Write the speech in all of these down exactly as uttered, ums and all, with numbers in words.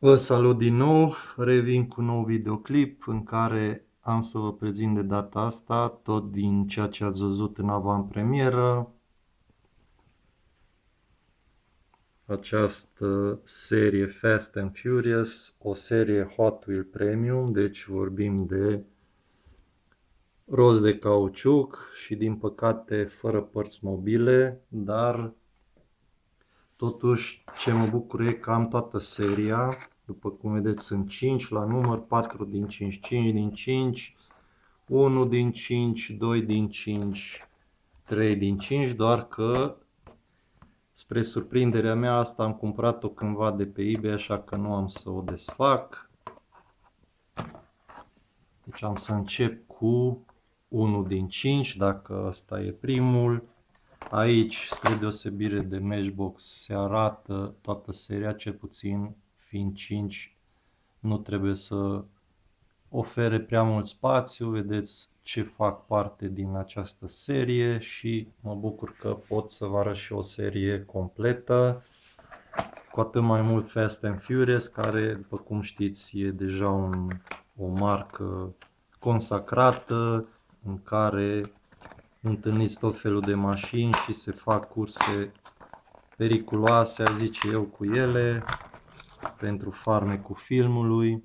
Vă salut din nou, revin cu un nou videoclip în care am să vă prezint de data asta tot din ceea ce ați văzut în avantpremieră. Această serie Fast and Furious, o serie Hot Wheel Premium, deci vorbim de roți de cauciuc și din păcate fără părți mobile, dar totuși ce mă bucur e că am toată seria. După cum vedeți sunt cinci la număr, patru din cinci, cinci din cinci, unu din cinci, doi din cinci, trei din cinci, doar că spre surprinderea mea asta am cumpărat-o cândva de pe eBay, așa că nu am să o desfac. Deci am să încep cu unu din cinci, dacă ăsta e primul. Aici, spre deosebire de Matchbox, se arată toată seria, cel puțin fiind cinci, nu trebuie să ofere prea mult spațiu. Vedeți ce fac parte din această serie și mă bucur că pot să vă arăt și o serie completă. Cu atât mai mult Fast and Furious, care, după cum știți, e deja un, o marcă consacrată în care întâlniți tot felul de mașini și se fac curse periculoase, aș zice eu, cu ele, pentru farmecul filmului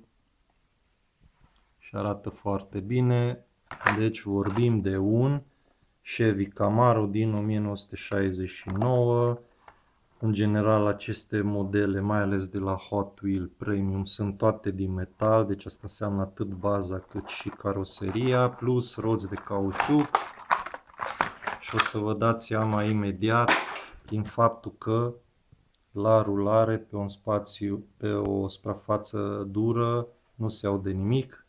și arată foarte bine. Deci vorbim de un Chevy Camaro din o mie nouă sute șaizeci și nouă. În general aceste modele, mai ales de la Hot Wheel Premium, sunt toate din metal, deci asta înseamnă atât baza cât și caroseria, plus roți de cauciuc. Și o să vă dați seama imediat din faptul că la rulare pe un spațiu, pe o suprafață dură, nu se aude nimic.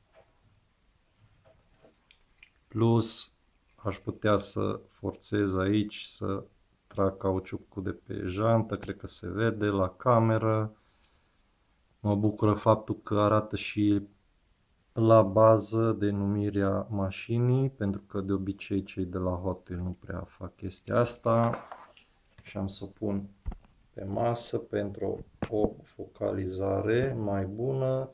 Plus aș putea să forțez aici să trag cauciucul de pe jantă, cred că se vede la cameră. Mă bucură faptul că arată și la bază denumirea mașinii, pentru că de obicei cei de la Hot Wheels nu prea fac chestia asta. Și am să o pun pe masă pentru o focalizare mai bună.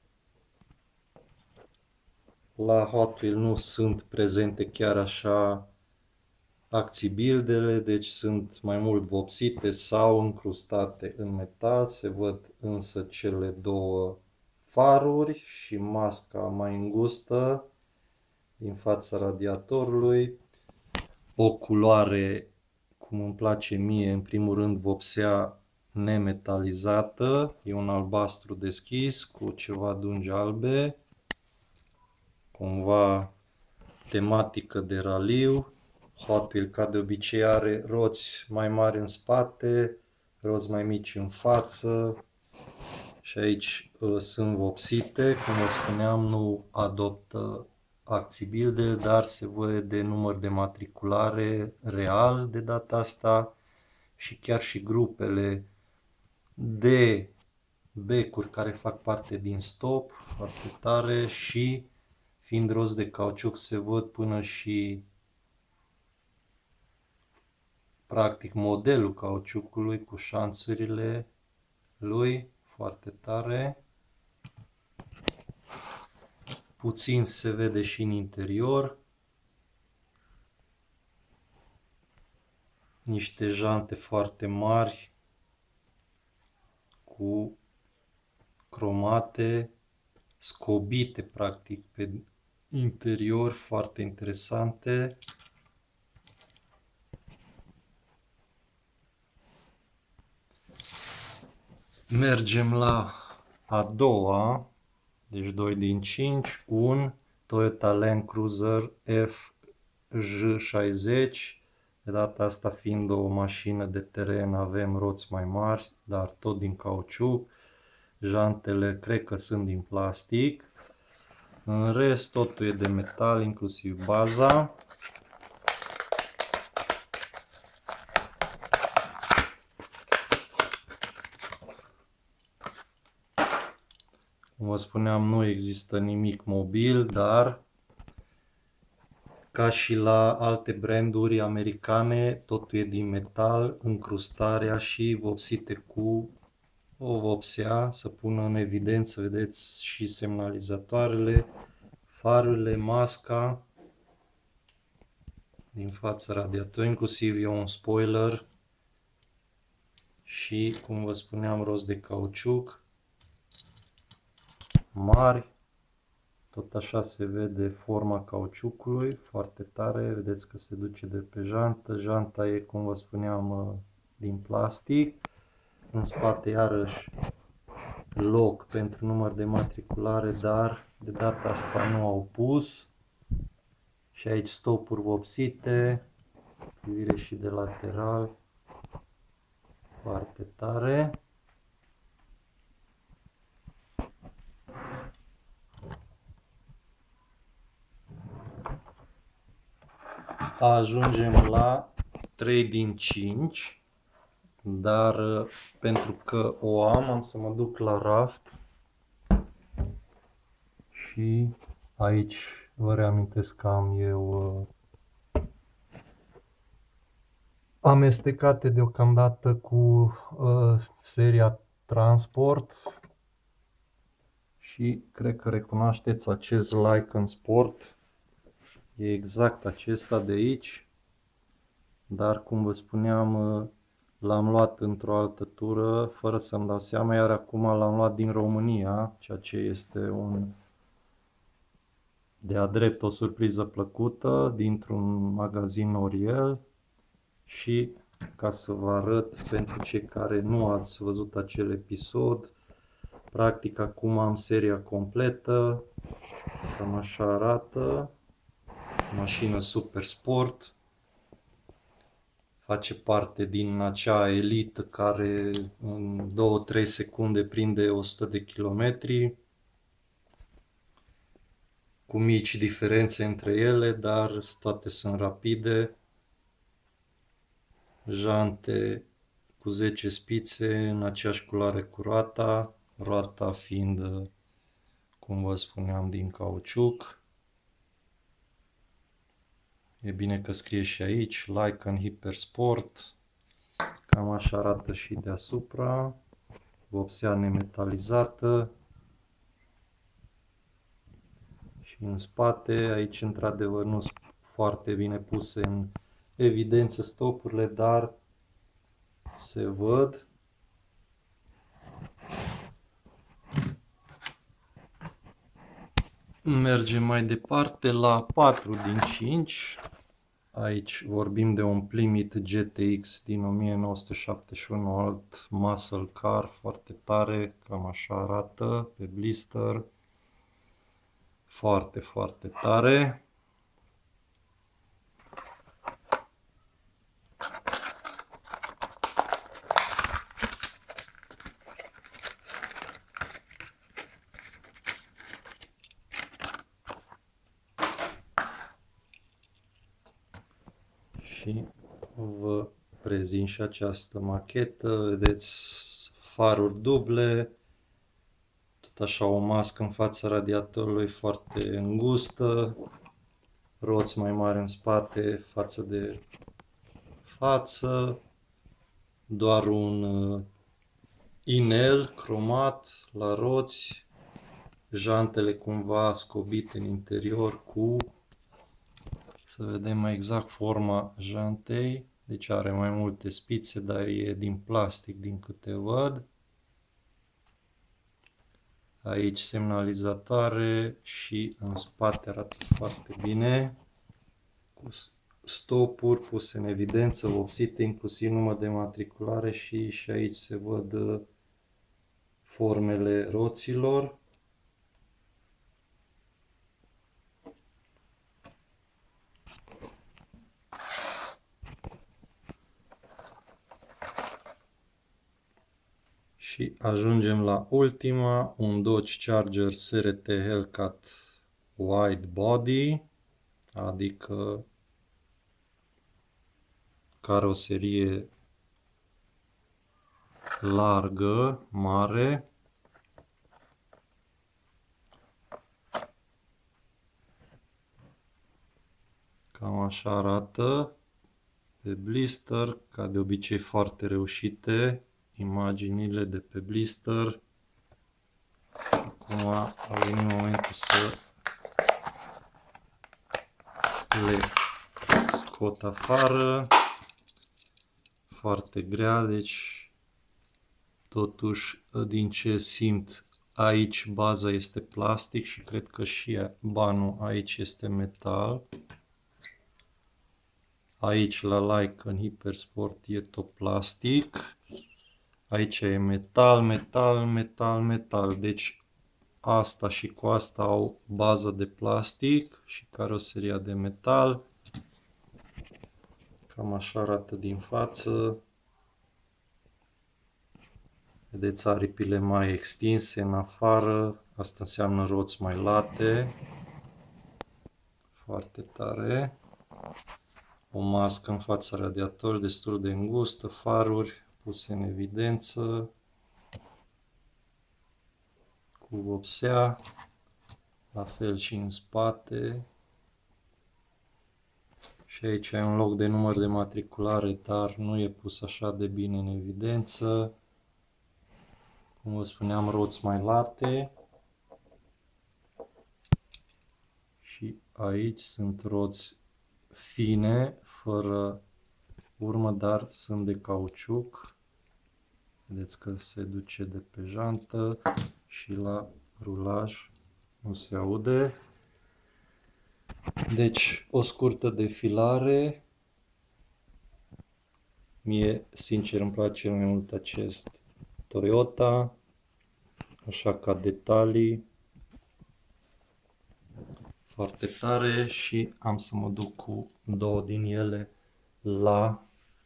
La Hot Wheels nu sunt prezente chiar așa acțibildele, deci sunt mai mult vopsite sau încrustate în metal. Se văd însă cele două faruri și masca mai îngustă din fața radiatorului. O culoare, cum îmi place mie, în primul rând vopsea nemetalizată, e un albastru deschis cu ceva dungi albe, cumva tematică de raliu. Hot Wheels, ca de obicei, are roți mai mari în spate, roți mai mici în față și aici uh, sunt vopsite, cum vă spuneam, nu adoptă acțibilde, dar se vede număr de matriculare real de data asta și chiar și grupele de becuri care fac parte din stop, foarte tare, și fiind roți de cauciuc se văd până și practic modelul cauciucului cu șanțurile lui, foarte tare. Puțin se vede și în interior. Niște jante foarte mari cu cromate, scobite practic pe interior, foarte interesante. Mergem la a doua, deci doi din cinci, un Toyota Land Cruiser F J șaizeci. De data asta, fiind o mașină de teren, avem roți mai mari, dar tot din cauciuc. Jantele cred că sunt din plastic. În rest totul e de metal, inclusiv baza. Cum vă spuneam, nu există nimic mobil, dar ca și la alte branduri americane, totul e din metal, încrustarea și vopsite cu o vopsea să pună în evidență, vedeți, și semnalizatoarele, farurile, masca din fața radiatorului, inclusiv e un spoiler și, cum vă spuneam, roți de cauciuc mari. Tot așa se vede forma cauciucului, foarte tare, vedeți că se duce de pe jantă. Janta e, cum vă spuneam, din plastic. În spate iarăși loc pentru număr de matriculare, dar de data asta nu au pus. Și aici stopuri vopsite, privire și de lateral, foarte tare. Ajungem la trei din cinci, dar pentru că o am, am să mă duc la raft și aici vă reamintesc că am eu amestecate deocamdată cu uh, seria Transport și cred că recunoașteți acest Lycan Sport, e exact acesta de aici, dar cum vă spuneam, uh, l-am luat într-o altă tură fără să-mi dau seama, iar acum l-am luat din România, ceea ce este un de-a drept o surpriză plăcută dintr-un magazin Oriel. Și ca să vă arăt pentru cei care nu ați văzut acel episod, practic acum am seria completă, cam așa arată, mașină super sport, face parte din acea elită care în două trei secunde prinde o sută de kilometri, cu mici diferențe între ele, dar toate sunt rapide. Jante cu zece spițe în aceeași culoare cu roata, roata fiind, cum vă spuneam, din cauciuc. E bine că scrie și aici, Lycan Hypersport. Cam așa arată și deasupra, vopsea nemetalizată. Și în spate, aici într-adevăr nu sunt foarte bine puse în evidență stopurile, dar se văd. Mergem mai departe la patru din cinci. Aici vorbim de un Plymouth G T X din o mie nouă sute șaptezeci și unu, alt muscle car, foarte tare, cam așa arată pe blister. Foarte, foarte tare. Și vă prezint și această machetă, vedeți faruri duble, tot așa o mască în fața radiatorului foarte îngustă, roți mai mari în spate față de față, doar un inel cromat la roți, jantele cumva scobite în interior cu, să vedem mai exact forma jantei, deci are mai multe spițe, dar e din plastic din câte văd. Aici semnalizatoare și în spate arată foarte bine, cu stopuri puse în evidență, vopsite, inclusiv număr de matriculare și, și aici se văd formele roților. Și ajungem la ultima, un Dodge Charger S R T Hellcat Wide Body, adică caroserie largă, mare. Cam așa arată pe blister, ca de obicei foarte reușite, imaginile de pe blister. Și acum a venit momentul să le scot afară. Foarte grea, deci totuși din ce simt aici baza este plastic și cred că și banul aici este metal. Aici la Lycan Hypersport e tot plastic. Aici e metal, metal, metal, metal. Deci asta și cu asta au bază de plastic și caroseria de metal. Cam așa arată din față. Vedeți aripile mai extinse în afară. Asta înseamnă roți mai late. Foarte tare. O mască în fața radiatorului destul de îngustă, faruri puse în evidență cu vopsea, la fel și în spate. Și aici ai un loc de număr de matriculare, dar nu e pus așa de bine în evidență. Cum vă spuneam, roți mai late. Și aici sunt roți fine, fără urmă, dar sunt de cauciuc. Vedeți că se duce de pe jantă și la rulaj nu se aude. Deci o scurtă defilare. Mie, sincer, îmi place cel mai mult acest Toyota, așa ca detalii. Foarte tare și am să mă duc cu două din ele la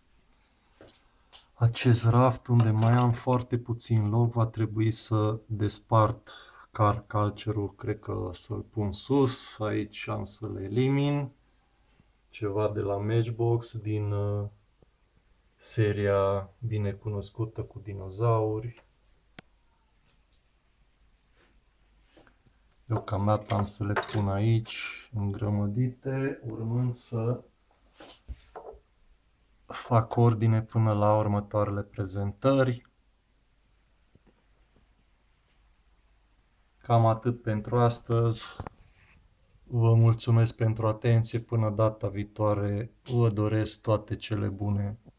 acest raft unde mai am foarte puțin loc. Va trebui să despart car culture-ul, cred că să-l pun sus. Aici am să le elimin. Ceva de la Matchbox din uh, seria bine cunoscută cu dinozauri. Deocamdată am să le pun aici, îngrămădite, urmând să fac ordine până la următoarele prezentări. Cam atât pentru astăzi. Vă mulțumesc pentru atenție. Până data viitoare, vă doresc toate cele bune.